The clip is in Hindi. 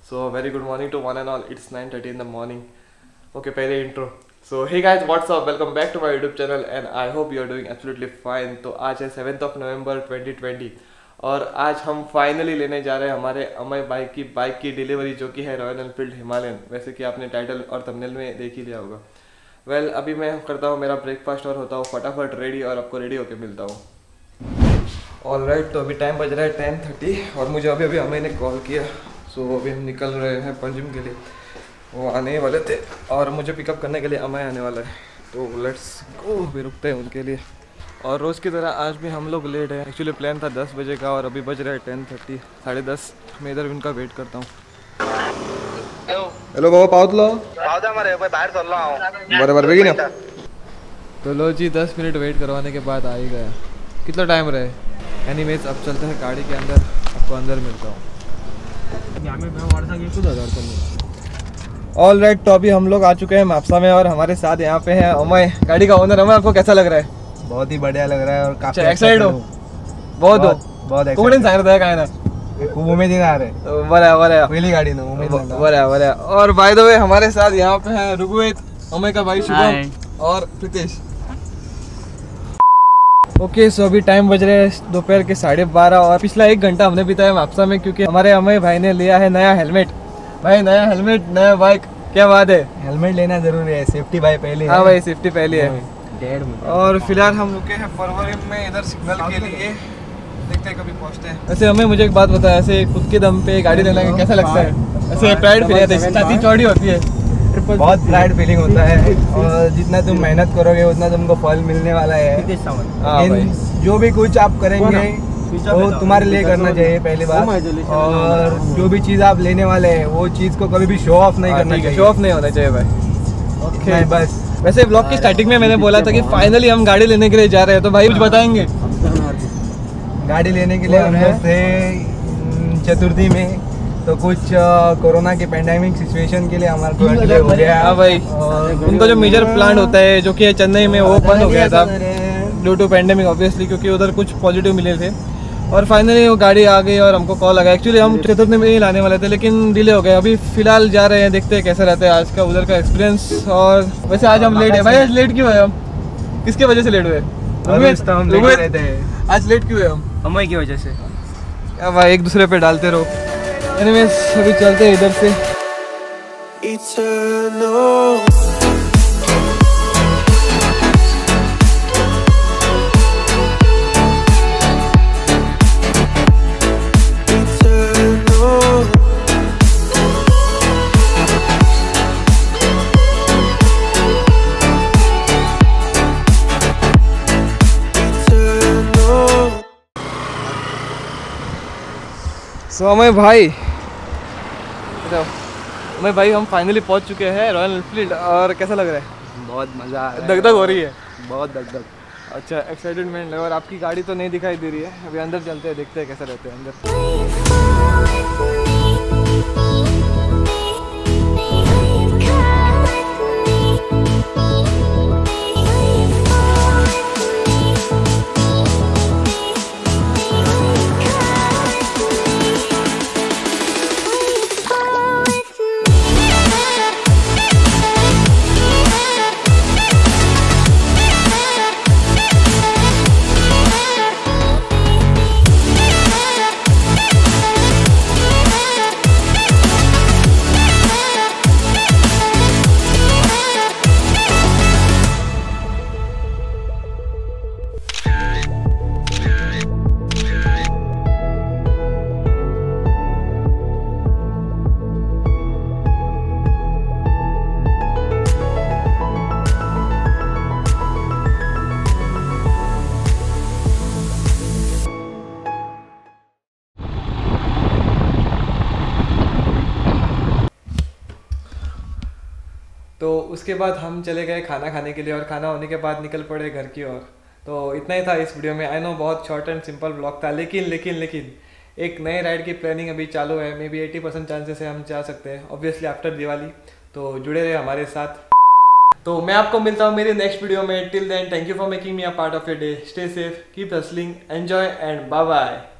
So very good morning to one and all. It's 9:30 in the morning. Okay, पहले intro. So hey guys, what's up? Welcome back to my YouTube channel and I hope you are doing absolutely fine. तो आज है 7th of November 2020 और आज हम फाइनली लेने जा रहे हैं हमारे अमय भाई की बाइक की डिलीवरी, जो कि है रॉयल एनफील्ड हिमालयन। वैसे कि आपने टाइटल और थंबनेल में देख ही लिया होगा। वेल अभी मैं करता हूँ मेरा ब्रेकफास्ट और होता हूँ फटाफट रेडी और आपको रेडी होके मिलता हूँ। ऑलराइट, तो अभी टाइम बज रहा है 10:30 और मुझे अभी अमय ने कॉल किया। सो अभी हम निकल रहे हैं पंजिम के लिए। वो आने वाले थे और मुझे पिकअप करने के लिए अमय आने वाला है, तो लेट्स गो। भी रुकते हैं उनके लिए। और रोज़ की तरह आज भी हम लोग लेट हैं। एक्चुअली प्लान था 10 बजे का और अभी बज रहा है 10:30, 10:30। मैं इधर उनका वेट करता हूँ। हेलो बाबा, पावतलो बराबर बेगी ना। तो लो जी, 10 मिनट वेट करवाने के बाद आ ही गया। कितना टाइम रहे। एनीवेज अब चलते हैं गाड़ी के अंदर, आपको अंदर मिलता हूँ। ऑल राइट, तो अभी हम लोग आ चुके हैं मापसा में और हमारे साथ यहाँ पे है अमय, गाड़ी का ओनर। अमय, आपको कैसा लग रहा है? बहुत ही बढ़िया लग रहा है और काफी एक्साइटेड हो? बहुत एक्साइटेड सांगता है काय ना उमेद आ रहे बरं पहली गाड़ी ना उमेद बरं। और बाय द वे हमारे साथ यहाँ पे है ऋग्वेद, अमय का भाई शुभम और प्रीतेश। ओके, सो अभी टाइम बज रहे हैं दोपहर के 12:30 और पिछला 1 घंटा हमने बिताया मापसा में, क्योंकि हमारे अमय भाई ने लिया है नया हेलमेट। भाई नया हेलमेट, नया बाइक, क्या बात है। हेलमेट लेना जरूरी है, सेफ्टी भाई पहले। हाँ भाई, सेफ्टी पहले है। और फिलहाल हम रुके हैं फरवरी में इधर सिग्नल के लिए, देखते हैं कभी पहुंचते हैं। ऐसे हमें मुझे एक बात बता, ऐसे खुद के दम पे गाड़ी लेना कैसा लगता है? ऐसे प्राइड फील आता है, छाती चौड़ी होती है, बहुत प्राइड फीलिंग होता है। और जितना तुम मेहनत करोगे उतना तुमको फल मिलने वाला है। जो भी कुछ आप करेंगे वो तुम्हारे लिए करना चाहिए पहली बात। और जो भी चीज़ आप लेने वाले हैं वो चीज़ को कभी भी शो ऑफ नहीं करना चाहिए। शो ऑफ नहीं होना चाहिए भाई। ओके बस। वैसे ब्लॉग की स्टार्टिंग में मैंने बोला था कि फाइनली हम गाड़ी लेने के लिए जा रहे हैं, तो भाई कुछ बताएंगे? गाड़ी लेने के लिए हम लोग थे चतुर्थी में, तो कुछ कोरोना के पेंडेमिक सिचुएशन के लिए हमारा को डिले हो गया। हाँ भाई, उनका जो मेजर प्लांट होता है जो कि चेन्नई में, वो बंद हो गया था ड्यू टू पेंडेमिक ऑब्वियसली, क्योंकि उधर कुछ पॉजिटिव मिले थे। और फाइनली वो गाड़ी आ गई और हमको कॉल आ गया। एक्चुअली हम चतुर्थी में ही लाने वाले थे लेकिन डिले हो गया। अभी फिलहाल जा रहे हैं, देखते हैं कैसा रहता है आज का उधर का एक्सपीरियंस। और वैसे आज हम लेट है भाई। आज लेट क्यों है हम? किसके वजह से लेट हुए? आज लेट क्यों है हम? अमय की वजह से। क्या भाई, एक दूसरे पे डालते रहो। एनीवेज अभी चलते हैं इधर से। सो अमय भाई, अमय भाई हम फाइनली पहुंच चुके हैं रॉयल एनफील्ड। और कैसा लग रहा है? बहुत मज़ा आ रहा है। दगदग हो रही है? बहुत दगदग। अच्छा, एक्साइटमेंट लगा। और आपकी गाड़ी तो नहीं दिखाई दे रही है। अभी अंदर चलते हैं, देखते हैं कैसा रहते हैं अंदर। तो उसके बाद हम चले गए खाना खाने के लिए और खाना होने के बाद निकल पड़े घर की ओर। तो इतना ही था इस वीडियो में। आई नो बहुत शॉर्ट एंड सिंपल ब्लॉग था, लेकिन एक नए राइड की प्लानिंग अभी चालू है। मे बी 80% चांसेस है हम जा सकते हैं, ऑब्वियसली आफ्टर दिवाली। तो जुड़े रहे हमारे साथ। तो मैं आपको मिलता हूँ मेरे नेक्स्ट वीडियो में। Till then, thank you for making me a part of your day. Stay safe, keep hustling, enjoy and bye bye.